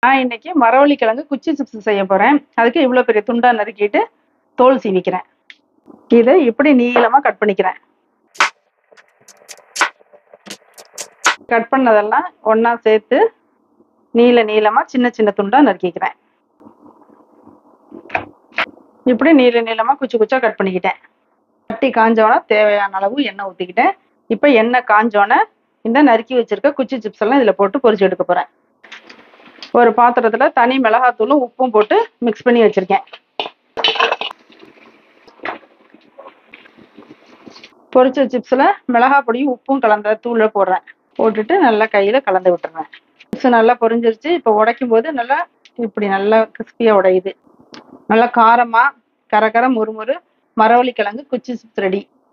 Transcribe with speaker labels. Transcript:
Speaker 1: நான் இன்னைக்கு மரவள்ளி கிழங்கு குச்சி சிப்ஸ் செய்ய போறேன். அதுக்கு இவ்வளோ பெரிய துண்டா நறுக்கிட்டு தோல் சீவிக்கிறேன். இதை இப்படி நீளமா கட் பண்ணிக்கிறேன். கட் பண்ணதெல்லாம் ஒண்ணா சேர்த்து நீளமா சின்ன சின்ன துண்டா நறுக்கிக்கிறேன். இப்படி நீளமா குச்சி குச்சா கட் பண்ணிக்கிட்டேன். கட்டி காஞ்சோன்னா தேவையான அளவு எண்ணெய் ஊற்றிக்கிட்டேன். இப்போ எண்ணெய் காஞ்சோன்னே இந்த நறுக்கி வச்சிருக்க குச்சி சிப்ஸ் எல்லாம் இதில் போட்டு பொரிச்சு எடுக்க போறேன். ஒரு பாத்திரத்துல தனி மிளகாத்தூளும் உப்பும் போட்டு மிக்ஸ் பண்ணி வச்சிருக்கேன். பொரிச்ச சிப்ஸ்ல மிளகாய் பொடியும் உப்பும் கலந்த தூளை போடுறேன். போட்டுட்டு நல்லா கையில கலந்து விட்டுறேன். சிப்ஸ் நல்லா பொரிஞ்சிருச்சு. இப்போ உடைக்கும் போது நல்லா இப்படி நல்லா கிறிஸ்பியா உடையுது. நல்லா காரமா கரகர முறுமுறு மரவள்ளி கிழங்கு குச்சி சிப்ஸ் ரெடி.